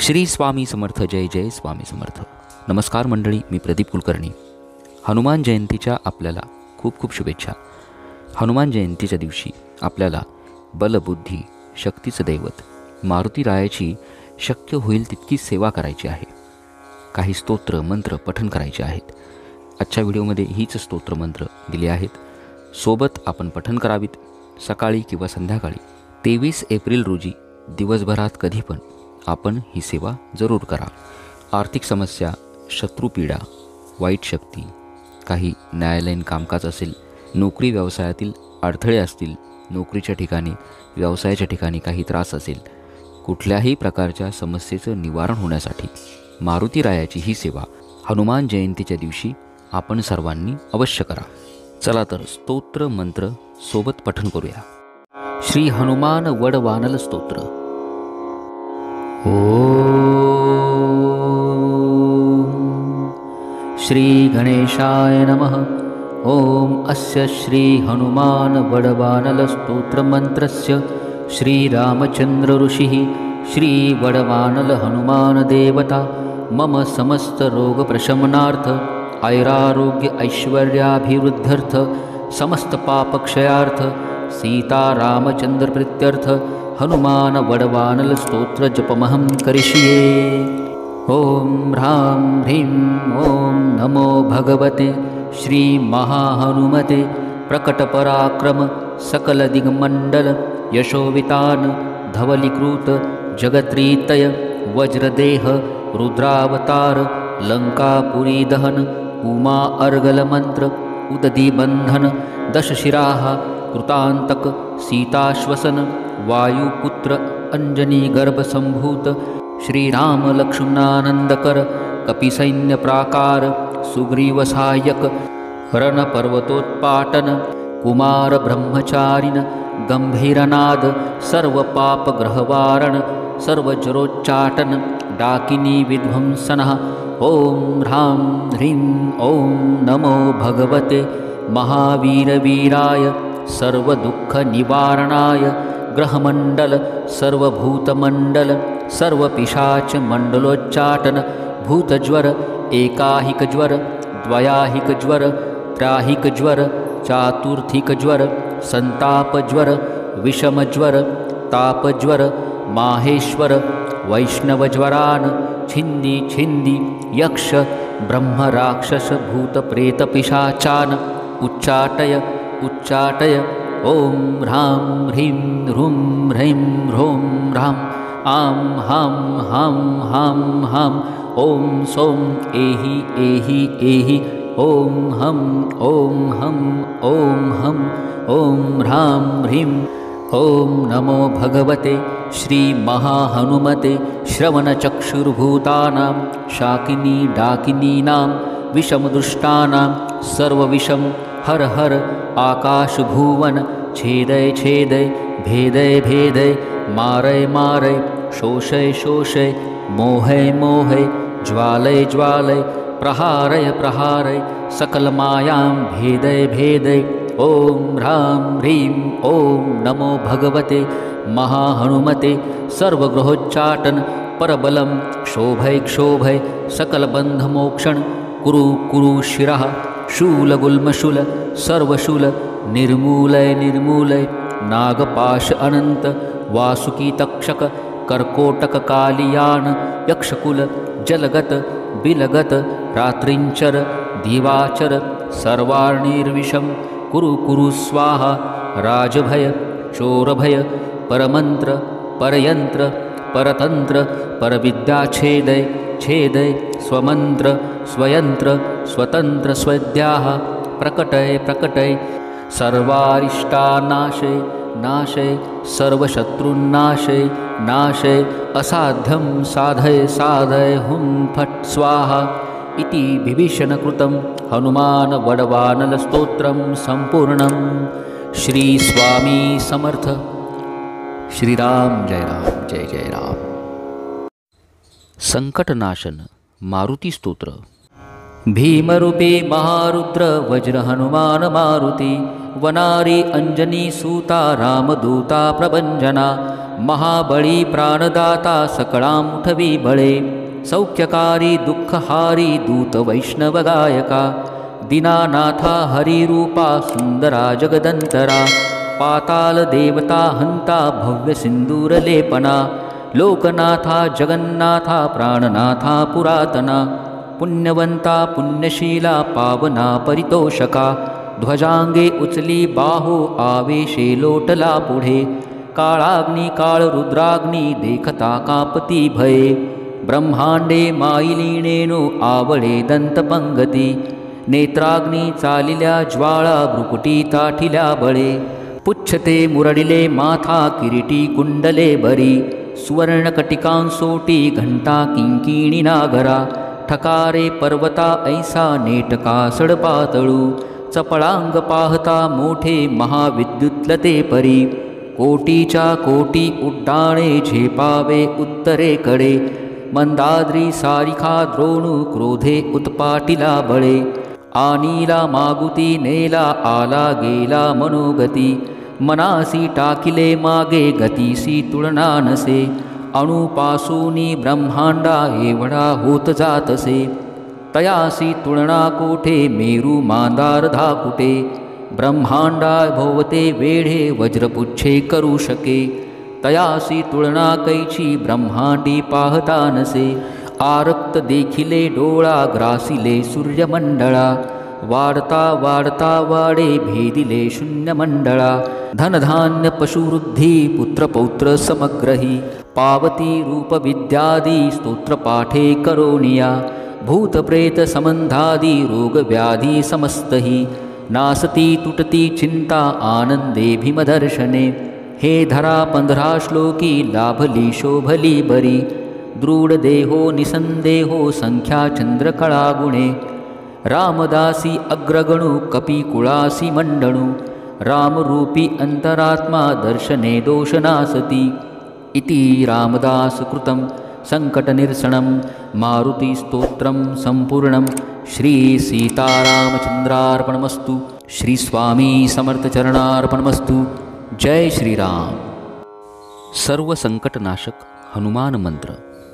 श्री स्वामी समर्थ. जय जय स्वामी समर्थ. नमस्कार मंडळी, मी प्रदीप कुलकर्णी. हनुमान जयंतीच्या आपल्याला खूप खूप शुभेच्छा. हनुमान जयंतीच्या दिवशी आपल्याला बलबुद्धी शक्तीचं दैवत मारुती रायाची शक्य होईल तितकी सेवा करायची आहे. काही स्तोत्र मंत्र पठण करायचे आहेत. आजच्या व्हिडिओमध्ये हीच स्तोत्र मंत्र दिले आहेत. सोबत आपण पठण करावीत. सकाळी किंवा संध्याकाळी 23 एप्रिल रोजी दिवसभरात कधी पण आपण ही सेवा जरूर करा. आर्थिक समस्या, शत्रुपीडा, वाईट शक्ती, काही न्यायालयीन कामकाज असेल, नोकरी व्यवसायातील अडथळे असतील, नोकरीच्या ठिकाणी व्यवसायाच्या ठिकाणी काही त्रास असेल, कुठल्याही प्रकारच्या समस्येचं निवारण होण्यासाठी मारुती रायाची ही सेवा हनुमान जयंतीच्या दिवशी आपण सर्वांनी अवश्य करा. चला तर स्तोत्र मंत्र सोबत पठण करूया. श्री हनुमान वडवानल स्तोत्र. श्री गणेशाय नमः. ओम अस्य श्री हनुमान वडवानल स्तोत्र मंत्रस्य श्री रामचंद्र ऋषिः श्री वडवानल हनुमान देवता मम समस्त रोग प्रशमनार्थ ऐरारोग्य ऐश्वर्याभिवृद्ध्यर्थ समस्त पापक्षयार्थ सीता रामचंद्र प्रीत्यर्थ हनुमान वडवानल स्तोत्र जपमहं करिष्ये. ओम ह्रां ह्रीं ओम नमो भगवते श्री महाहनुमते प्रकटपराक्रम सकलदिग्मण्डल यशोवितान धवलीकृत जगत्रीतय वज्रदेह रुद्रावतार लंकापुरी दहन उमा अर्गल मंत्र उददीबंधन दशशिराः कृतांतक सीताश्वसन वायुपुत्र अंजनी गर्भसंभूत श्रीराम लक्ष्मणानंदकर कपिसैन्य प्राकार सुग्रीवसहायक रणपर्वतोत्पाटन कुमार ब्रह्मचारिण गंभीरनाद सर्वपापग्रहवारण सर्वजरोच्चाटन डाकिनी विध्वंसनः. ओम ह्रां ह्रीं ओम नमो भगवते महावीरवीराय सर्वदुःखनिवारणाय ग्रहमण्डल सर्वभूतमण्डल सर्वपिशाचमण्डलोच्चाटन भूतज्वर एकाहिकज्वर द्वयाहिकज्वर त्राहिकज्वर चातुर्थिकज्वर संतापज्वर विषमज्वर तापज्वर माहेश्वर वैष्णवज्वरान् छिन्दी छिन्दी यक्ष ब्रह्मराक्षस भूतप्रेतपिशाचान् उच्चाटय उच्चाटय. ओम ह्रां ह्रीं ह्रूं ह्रैं ह्रौं ह्रां आं हां हां हां हां. ओम सौं एहि एहि एहि. ओम हं ओम हं ओम हं. ओम ह्रां ह्रीं. ओम नमो भगवते श्री महाहनुमते श्रवणचक्षुर्भूतानां शाकिनी डाकिनीनां विषमदुष्टानां सर्वविषं हर हर आकाशभुवन छेदय छेदय भेदय भेदय मारय मारय शोषय शोषय मोहय मोहय ज्वालय ज्वालय प्रहारय प्रहारय सकलमायां भेदय भेदय. ओम ह्रां ह्रीं ओम नमो भगवते महाहनुमते सर्वग्रहोच्चाटन परबलं क्षोभय क्षोभय सकलबन्धमोक्षण कुरु कुरु शिरः शूलगुल्मशूल सर्वशूल निर्मूलय निर्मूलय नागपाश अनंत वासुकी तक्षक कर्कोटक कालियान यक्षकुल जलगत बिलगत रात्रिंचर दिवाचर सर्वार्णिर्विषं कुरु कुरु स्वाहा. राजभय चोरभय परमंत्र परयंत्र परतंत्र परविद्याछेदय छेदय स्वमंत्र स्वयंत्र स्वतंत्र स्वद्याः प्रकटय प्रकटय सर्वारिष्टानाशय नाशय सर्वशत्रुन्नाशय नाशय असाध्यं साधय साधय हुं फट् स्वाहा इति विभीषणकृतं हनुमान वडवानल स्तोत्रं संपूर्णं. श्री स्वामी समर्थ. श्रीराम जय राम जय जय राम. संकटनाशन मारुती स्तोत्र. भीमरूपे महारुद्र वज्र हनुमान मारुति वनारी अंजनी सूता रामदूता प्रभंजना महाबळी प्राणदाता सकळां उठवी बळे सौख्यकारी दुःखहारी दूत वैष्णवगायका दीनानाथा हरिरूपा सुंदरा जगदंतरा पाताल देवता हंता भव्य सिंदूरलेपना लोकनाथा जगन्नाथा प्राणनाथा पुरातना पुण्यवंता पुण्यशीला पावना परितोषका ध्वजांगे उचली बाहो आवेशे लोटला पुढे काळाग्नी काळ रुद्राग्नी देखता कापती भये ब्रह्मांडे माईलीणेनो आवळे दंतपंगती नेत्राग्नी चालिल्या ज्वाळा भ्रुकुटी ताठिल्या बळे पुच्छते मुरडिले माथा किरीटी कुंडले बरी सुवर्णकटिकांसोटी घंटा किंकिणी नागरा ठकारे पर्वता ऐसा नेटका सडपातळू चपळांग पाहता मोठे महाविद्युतलते परी कोटीच्या कोटी उड्डाणे झेपावे उत्तरेकडे मंदाद्री सारिखा द्रोणू क्रोधे उत्पाटिला बळे आनीला मागुती नेला आला गेला मनोगती मनासी टाकिले मागे गतीसी तुलना नसे अणुपासूनी ब्रह्मांडा एवढा होत जातसे तयासी तुलना कोठे मेरू मांदार धाकुटे ब्रह्मांडा भोवते वेढे वज्रपुच्छे करू शके तयासी तुलना कैची ब्रह्मांडी पाहता नसे आरक्त देखिले डोळा ग्रासिले सूर्यमंडळा वाढता वाढता वाडे भेदिले शून्यमंडळा धनधान्य पशुवृद्धी पुत्रपौत्र समग्रही पावती रूपविद्यादी स्तोत्रपाठे करोनिया भूतप्रेत संबंधादी रोगव्याधी समस्तही नासती तुटती चिंता आनंदे भीमदर्शने हे धरा 15 श्लोकी लाभली शोभली बरी दृढ देहो निसंदेहो संख्या चंद्रकळा गुणे रामदासी अग्रगणु कपिकुळासी मंडणु रामरूपी अंतरात्मा दर्शने दोषनासती इति रामदासकृतं संकटनिर्सणं मारुतिस्तोत्रं संपूर्णं श्री सीतारामचंद्रार्पणमस्तु श्री स्वामी समर्थचरणार्पणमस्तु जय श्रीराम। सर्व संकटनाशक हनुमान मंत्र।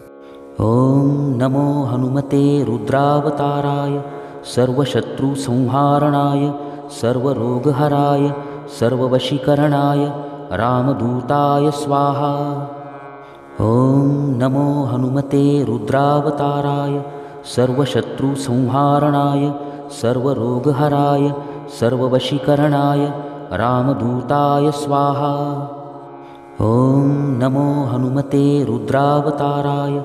ओम नमो हनुमते रुद्रावताराय सर्वशत्रुसंहारणाय सर्वरोगहराय सर्ववशीकरणाय रामदूताय स्वाहा। ओम नमो हनुमते रुद्रावताराय सर्वशत्रुसंहारणाय सर्वरोगहराय सर्ववशीकरणाय रामदूताय स्वाहा। ओम नमो हनुमते रुद्रावताराय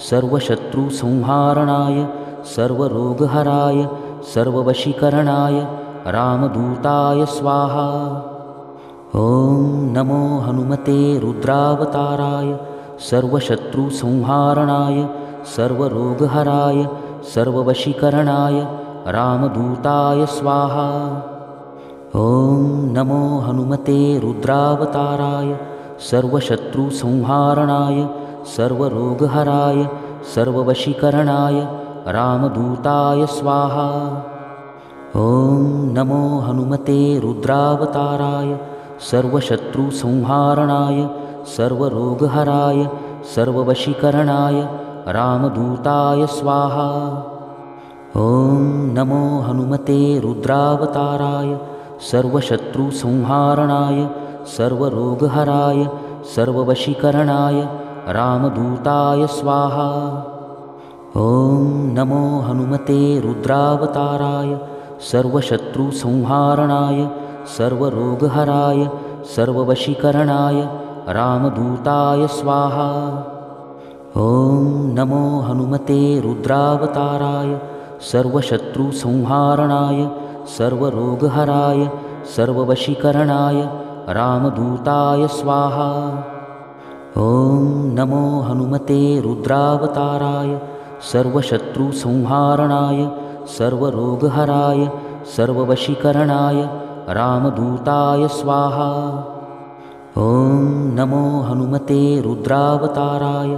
सर्वशत्रुसंहारणाय सर्वरोगहराय सर्ववशीकरणाय रामदूताय स्वाहा। ओम नमो हनुमते रुद्रावताराय सर्वशत्रुसंहारणाय सर्वरोगहराय सर्ववशीकरणाय रामदूताय स्वाहा। ओम नमो हनुमते रुद्रावताराय सर्वशत्रुसंहारणाय सर्वरोगहराय सर्ववशीकरणाय रामदूताय स्वाहा। ओम नमो हनुमते रुद्रावताराय सर्वशत्रुसंहारणाय सर्वरोगहराय सर्ववशीकरणाय रामदूताय स्वाहा। ओम नमो हनुमते रुद्रावताराय सर्वशत्रुसंहारणाय सर्वरोगहराय सर्ववशीकरणाय रामदूताय स्वाहा। ओम नमो हनुमते रुद्रावताराय सर्वशत्रुसंहारणाय सर्वरोगहराय सर्ववशीकरणाय रामदूताय स्वाहा। ओम नमो हनुमते रुद्रावताराय सर्वशत्रुसंहारणाय सर्वरोगहराय सर्ववशीकरणाय रामदूताय स्वाहा। ओम नमो हनुमते रुद्रावताराय सर्वशत्रुसंहारणाय सर्वरोगहराय सर्ववशीकरणाय रामदूताय स्वाहा। ओम नमो हनुमते रुद्रावताराय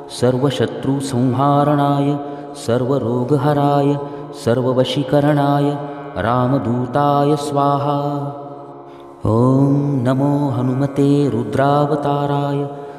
सर्वशत्रुसंहारणाय सर्वरोगहराय सर्ववशीकरणाय रामदूताय स्वाहा। ओम नमो हनुमते रुद्रावताराय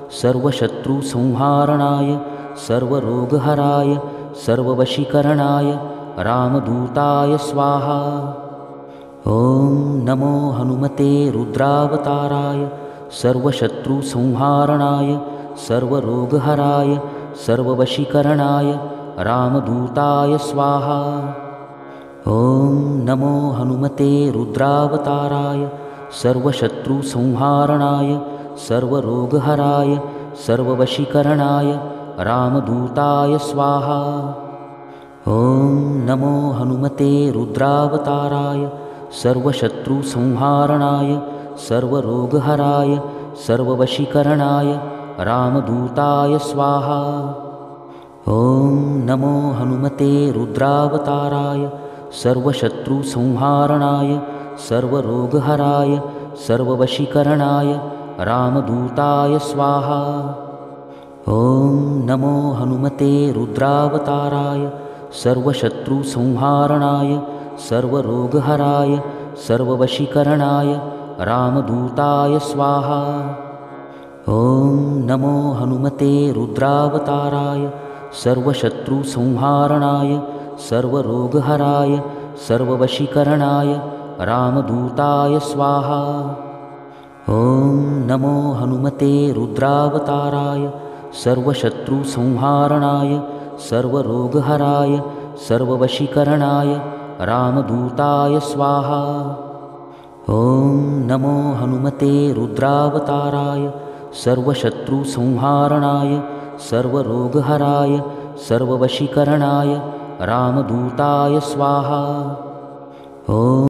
सर्वशत्रुसंहारणाय सर्वरोगहराय सर्ववशीकरणाय रामदूताय स्वाहा। ॐ नमो हनुमते रुद्रावताराय सर्वशत्रुसंहारणाय सर्वरोगहराय सर्ववशीकरणाय रामदूताय स्वाहा। ॐ नमो हनुमते रुद्रावताराय सर्वशत्रुसंहारणाय सर्वरोगहराय सर्ववशीकरणाय रामदूताय स्वाहा। ॐ नमो हनुमते रुद्रावताराय सर्वशत्रुसंहारणाय सर्वरोगहराय सर्ववशीकरणाय रामदूताय स्वाहा। ॐ नमो हनुमते रुद्रावताराय सर्वशत्रुसंहारणाय सर्वरोगहराय सर्ववशीकरणाय रामदूताय स्वाहा। ॐ नमो हनुमते रुद्रावताराय सर्वशत्रुसंहारणाय सर्वरोगहराय सर्ववशीकरणाय रामदूताय स्वाहा। ॐ नमो हनुमते रुद्रावताराय सर्वशत्रुसंहारणाय सर्वरोगहराय सर्ववशीकरणाय रामदूताय स्वाहा। ॐ नमो हनुमते रुद्रावताराय सर्वशत्रुसंहारणाय सर्वरोगहराय सर्ववशीकरणाय रामदूताय स्वाहा। ॐ नमो हनुमते रुद्रावताराय सर्वशत्रुसंहारणाय सर्वरोगहराय सर्ववशीकरणाय रामदूताय स्वाहा। ॐ